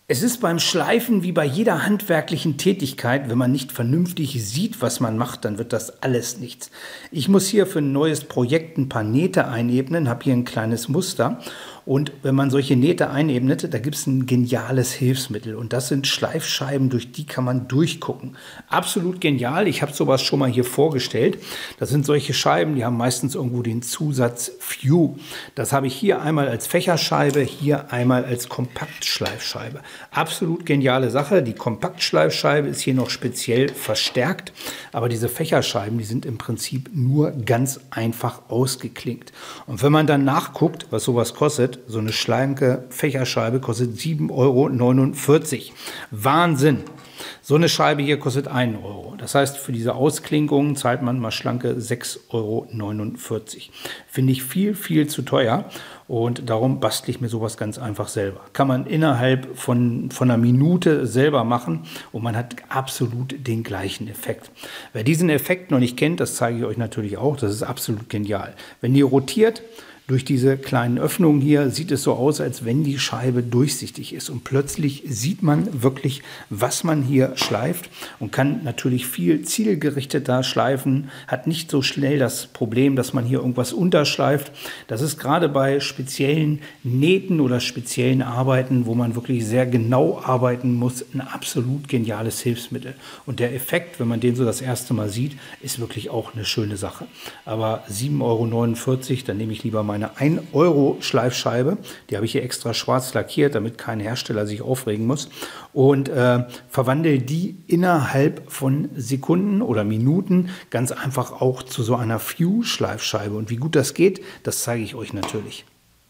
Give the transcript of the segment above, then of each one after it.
Es ist beim Schleifen wie bei jeder handwerklichen Tätigkeit, wenn man nicht vernünftig sieht, was man macht, dann wird das alles nichts. Ich muss hier für ein neues Projekt ein paar Nähte einebnen, habe hier ein kleines Muster. Und wenn man solche Nähte einebnet, da gibt es ein geniales Hilfsmittel. Und das sind Schleifscheiben, durch die kann man durchgucken. Absolut genial. Ich habe sowas schon mal hier vorgestellt. Das sind solche Scheiben, die haben meistens irgendwo den Zusatz View. Das habe ich hier einmal als Fächerscheibe, hier einmal als Kompaktschleifscheibe. Absolut geniale Sache. Die Kompaktschleifscheibe ist hier noch speziell verstärkt. Aber diese Fächerscheiben, die sind im Prinzip nur ganz einfach ausgeklinkt. Und wenn man dann nachguckt, was sowas kostet, so eine schlanke Fächerscheibe kostet 7,49 €. Wahnsinn! So eine Scheibe hier kostet 1 €. Das heißt, für diese Ausklinkungen zahlt man mal schlanke 6,49 €. Finde ich viel, viel zu teuer und darum bastle ich mir sowas ganz einfach selber. Kann man innerhalb von einer Minute selber machen und man hat absolut den gleichen Effekt. Wer diesen Effekt noch nicht kennt, das zeige ich euch natürlich auch, das ist absolut genial. Wenn ihr rotiert, durch diese kleinen Öffnungen hier sieht es so aus, als wenn die Scheibe durchsichtig ist. Und plötzlich sieht man wirklich, was man hier schleift und kann natürlich viel zielgerichteter schleifen, hat nicht so schnell das Problem, dass man hier irgendwas unterschleift. Das ist gerade bei speziellen Nähten oder speziellen Arbeiten, wo man wirklich sehr genau arbeiten muss, ein absolut geniales Hilfsmittel. Und der Effekt, wenn man den so das erste Mal sieht, ist wirklich auch eine schöne Sache. Aber 7,49 €, dann nehme ich lieber meine 1 € Schleifscheibe. Die habe ich hier extra schwarz lackiert, damit kein Hersteller sich aufregen muss. Und verwandle die innerhalb von Sekunden oder Minuten ganz einfach auch zu so einer View-Schleifscheibe. Und wie gut das geht, das zeige ich euch natürlich.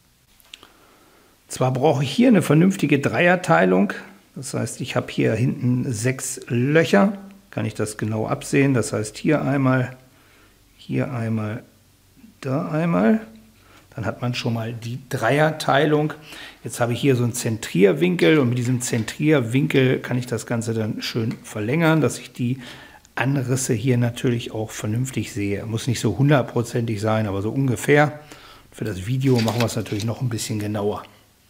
Zwar brauche ich hier eine vernünftige Dreierteilung. Das heißt, ich habe hier hinten 6 Löcher. Kann ich das genau absehen. Das heißt, hier einmal, da einmal. Dann hat man schon mal die Dreierteilung. Jetzt habe ich hier so einen Zentrierwinkel und mit diesem Zentrierwinkel kann ich das Ganze dann schön verlängern, dass ich die Anrisse hier natürlich auch vernünftig sehe. Muss nicht so hundertprozentig sein, aber so ungefähr. Für das Video machen wir es natürlich noch ein bisschen genauer.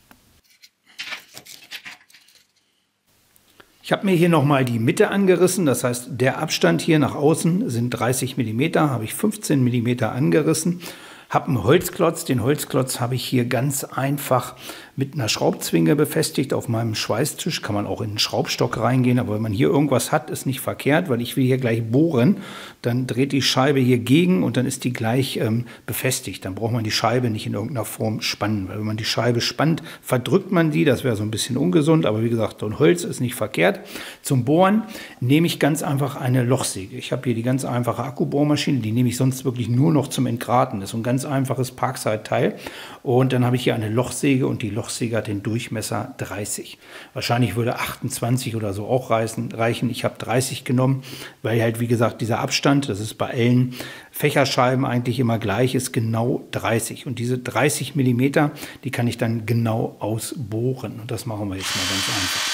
Ich habe mir hier nochmal die Mitte angerissen, das heißt, der Abstand hier nach außen sind 30 mm, habe ich 15 mm angerissen. Habe einen Holzklotz, den Holzklotz habe ich hier ganz einfach mit einer Schraubzwinge befestigt auf meinem Schweißtisch. Kann man auch in den Schraubstock reingehen, aber wenn man hier irgendwas hat, ist nicht verkehrt, weil ich will hier gleich bohren. Dann dreht die Scheibe hier gegen und dann ist die gleich befestigt. Dann braucht man die Scheibe nicht in irgendeiner Form spannen, weil wenn man die Scheibe spannt, verdrückt man die. Das wäre so ein bisschen ungesund, aber wie gesagt, so ein Holz ist nicht verkehrt. Zum Bohren nehme ich ganz einfach eine Lochsäge. Ich habe hier die ganz einfache Akkubohrmaschine, die nehme ich sonst wirklich nur noch zum Entgraten. Das ist ein ganz einfaches Parkside-Teil. Und dann habe ich hier eine Lochsäge und die Lochsäge hat den Durchmesser 30. Wahrscheinlich würde 28 oder so auch reichen. Ich habe 30 genommen, weil halt, wie gesagt, dieser Abstand, das ist bei allen Fächerscheiben eigentlich immer gleich, ist genau 30. Und diese 30 mm, die kann ich dann genau ausbohren. Und das machen wir jetzt mal ganz einfach.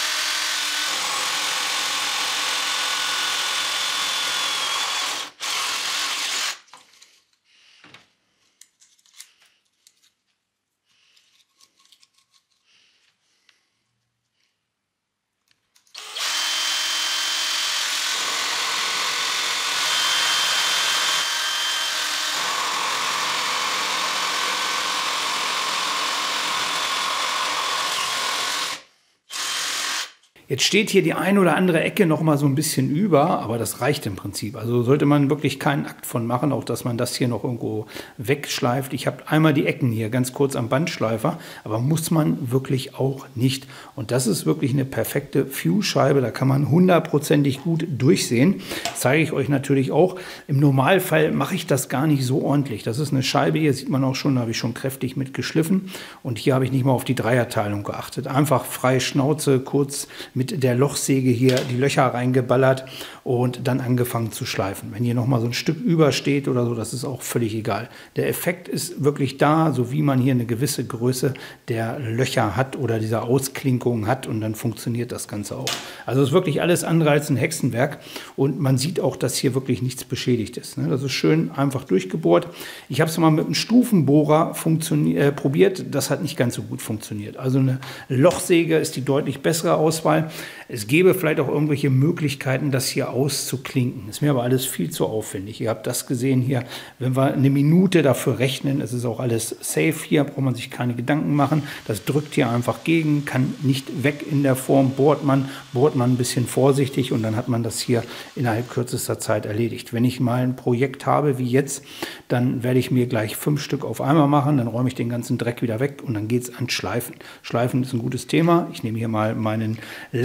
Jetzt steht hier die ein oder andere Ecke noch mal so ein bisschen über, aber das reicht im Prinzip. Also sollte man wirklich keinen Akt von machen, auch dass man das hier noch irgendwo wegschleift. Ich habe einmal die Ecken hier ganz kurz am Bandschleifer, aber muss man wirklich auch nicht. Und das ist wirklich eine perfekte View-Scheibe, da kann man hundertprozentig gut durchsehen. Das zeige ich euch natürlich auch. Im Normalfall mache ich das gar nicht so ordentlich. Das ist eine Scheibe, hier sieht man auch schon, da habe ich schon kräftig mit geschliffen. Und hier habe ich nicht mal auf die Dreierteilung geachtet. Einfach frei Schnauze, kurz mit der Lochsäge hier die Löcher reingeballert und dann angefangen zu schleifen. Wenn hier nochmal so ein Stück übersteht oder so, das ist auch völlig egal. Der Effekt ist wirklich da, so wie man hier eine gewisse Größe der Löcher hat oder dieser Ausklinkungen hat, und dann funktioniert das Ganze auch. Also es ist wirklich alles andere als ein Hexenwerk, und man sieht auch, dass hier wirklich nichts beschädigt ist. Das ist schön einfach durchgebohrt. Ich habe es mal mit einem Stufenbohrer probiert, das hat nicht ganz so gut funktioniert. Also eine Lochsäge ist die deutlich bessere Auswahl. Es gäbe vielleicht auch irgendwelche Möglichkeiten, das hier auszuklinken. Ist mir aber alles viel zu aufwendig. Ihr habt das gesehen hier, wenn wir eine Minute dafür rechnen, es ist auch alles safe hier, braucht man sich keine Gedanken machen. Das drückt hier einfach gegen, kann nicht weg in der Form, bohrt man ein bisschen vorsichtig, und dann hat man das hier innerhalb kürzester Zeit erledigt. Wenn ich mal ein Projekt habe wie jetzt, dann werde ich mir gleich 5 Stück auf einmal machen, dann räume ich den ganzen Dreck wieder weg und dann geht es ans Schleifen. Schleifen ist ein gutes Thema. Ich nehme hier mal meinen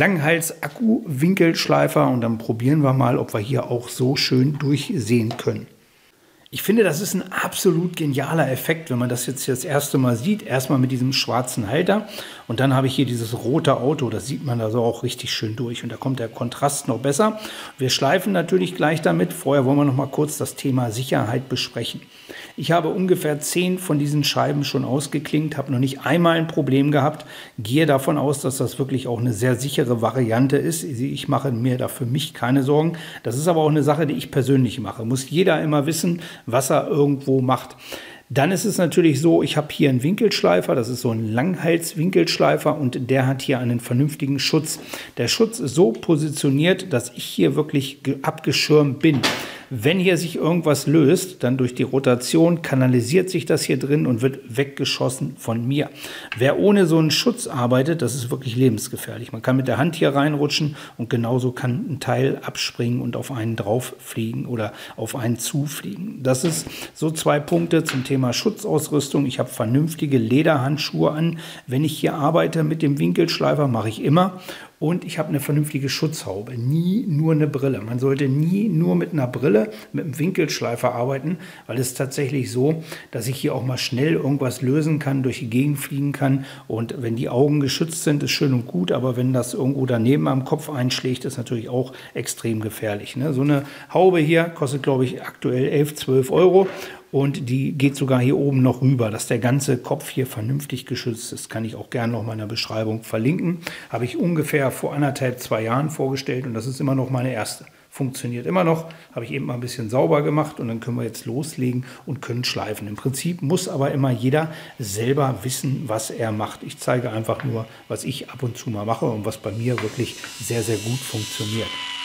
Langhals-Akku-Winkelschleifer und dann probieren wir mal, ob wir hier auch so schön durchsehen können. Ich finde, das ist ein absolut genialer Effekt, wenn man das jetzt das erste Mal sieht. Erstmal mit diesem schwarzen Halter, und dann habe ich hier dieses rote Auto. Das sieht man da so auch richtig schön durch, und da kommt der Kontrast noch besser. Wir schleifen natürlich gleich damit. Vorher wollen wir noch mal kurz das Thema Sicherheit besprechen. Ich habe ungefähr 10 von diesen Scheiben schon ausgeklinkt, habe noch nicht einmal ein Problem gehabt. Gehe davon aus, dass das wirklich auch eine sehr sichere Variante ist. Ich mache mir da für mich keine Sorgen. Das ist aber auch eine Sache, die ich persönlich mache. Muss jeder immer wissen, was er irgendwo macht. Dann ist es natürlich so, ich habe hier einen Winkelschleifer, das ist so ein Langhals-Winkelschleifer, und der hat hier einen vernünftigen Schutz. Der Schutz ist so positioniert, dass ich hier wirklich abgeschirmt bin. Wenn hier sich irgendwas löst, dann durch die Rotation kanalisiert sich das hier drin und wird weggeschossen von mir. Wer ohne so einen Schutz arbeitet, das ist wirklich lebensgefährlich. Man kann mit der Hand hier reinrutschen, und genauso kann ein Teil abspringen und auf einen drauf fliegen oder auf einen zufliegen. Das ist so 2 Punkte zum Thema Schutzausrüstung. Ich habe vernünftige Lederhandschuhe an. Wenn ich hier arbeite mit dem Winkelschleifer, mache ich immer. Und ich habe eine vernünftige Schutzhaube, nie nur eine Brille. Man sollte nie nur mit einer Brille, mit einem Winkelschleifer arbeiten, weil es ist tatsächlich so, dass ich hier auch mal schnell irgendwas lösen kann, durch die Gegend fliegen kann. Und wenn die Augen geschützt sind, ist schön und gut, aber wenn das irgendwo daneben am Kopf einschlägt, ist natürlich auch extrem gefährlich. So eine Haube hier kostet, glaube ich, aktuell 11, 12 Euro. Und die geht sogar hier oben noch rüber, dass der ganze Kopf hier vernünftig geschützt ist. Kann ich auch gerne noch mal in der Beschreibung verlinken. Habe ich ungefähr vor 1,5, 2 Jahren vorgestellt, und das ist immer noch meine erste. Funktioniert immer noch. Habe ich eben mal ein bisschen sauber gemacht, und dann können wir jetzt loslegen und können schleifen. Im Prinzip muss aber immer jeder selber wissen, was er macht. Ich zeige einfach nur, was ich ab und zu mal mache und was bei mir wirklich sehr, sehr gut funktioniert.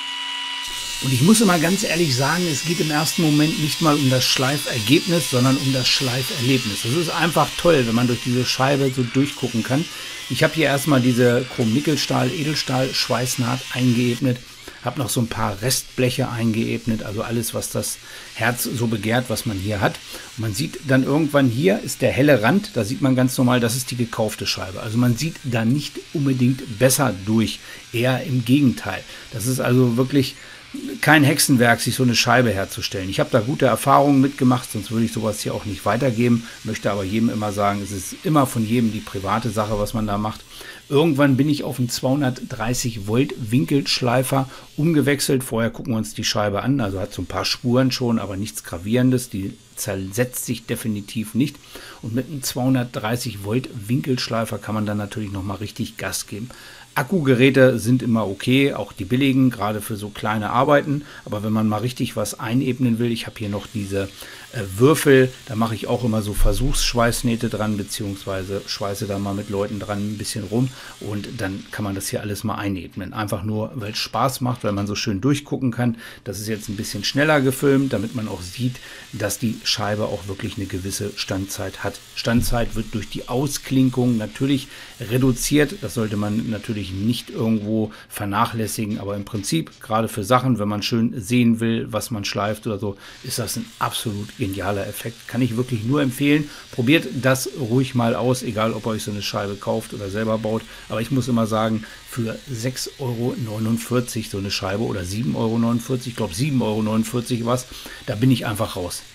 Und ich muss immer ganz ehrlich sagen, es geht im ersten Moment nicht mal um das Schleifergebnis, sondern um das Schleiferlebnis. Es ist einfach toll, wenn man durch diese Scheibe so durchgucken kann. Ich habe hier erstmal diese Chrom-Nickel-Stahl-Edelstahl-Schweißnaht eingeebnet, habe noch so ein paar Restbleche eingeebnet, also alles, was das Herz so begehrt, was man hier hat. Und man sieht dann irgendwann, hier ist der helle Rand, da sieht man ganz normal, das ist die gekaufte Scheibe. Also man sieht da nicht unbedingt besser durch, eher im Gegenteil. Das ist also wirklich kein Hexenwerk, sich so eine Scheibe herzustellen. Ich habe da gute Erfahrungen mitgemacht, sonst würde ich sowas hier auch nicht weitergeben. Möchte aber jedem immer sagen, es ist immer von jedem die private Sache, was man da macht. Irgendwann bin ich auf einen 230 Volt Winkelschleifer umgewechselt. Vorher gucken wir uns die Scheibe an, also hat so ein paar Spuren schon, aber nichts Gravierendes. Die zersetzt sich definitiv nicht. Und mit einem 230 Volt Winkelschleifer kann man dann natürlich nochmal richtig Gas geben. Akkugeräte sind immer okay, auch die billigen, gerade für so kleine Arbeiten. Aber wenn man mal richtig was einebnen will, ich habe hier noch diese Würfel, da mache ich auch immer so Versuchsschweißnähte dran, beziehungsweise schweiße da mal mit Leuten dran ein bisschen rum, und dann kann man das hier alles mal einebnen. Einfach nur, weil es Spaß macht, weil man so schön durchgucken kann. Das ist jetzt ein bisschen schneller gefilmt, damit man auch sieht, dass die Scheibe auch wirklich eine gewisse Standzeit hat. Standzeit wird durch die Ausklinkung natürlich reduziert. Das sollte man natürlich nicht irgendwo vernachlässigen, aber im Prinzip, gerade für Sachen, wenn man schön sehen will, was man schleift oder so, ist das ein absolut genialer Effekt. Kann ich wirklich nur empfehlen. Probiert das ruhig mal aus, egal ob ihr euch so eine Scheibe kauft oder selber baut. Aber ich muss immer sagen, für 6,49 Euro so eine Scheibe oder 7,49 Euro, ich glaube 7,49 Euro was, da bin ich einfach raus.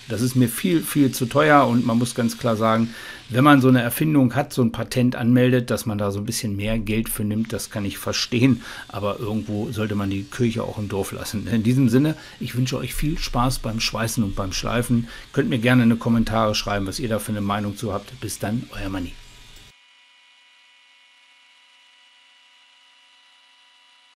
Das ist mir viel, viel zu teuer und man muss ganz klar sagen, wenn man so eine Erfindung hat, so ein Patent anmeldet, dass man da so ein bisschen mehr Geld für nimmt, das kann ich verstehen, aber irgendwo sollte man die Kirche auch im Dorf lassen. In diesem Sinne, ich wünsche euch viel Spaß beim Schweißen und beim Schleifen. Könnt mir gerne in die Kommentare schreiben, was ihr da für eine Meinung zu habt. Bis dann, euer Manni.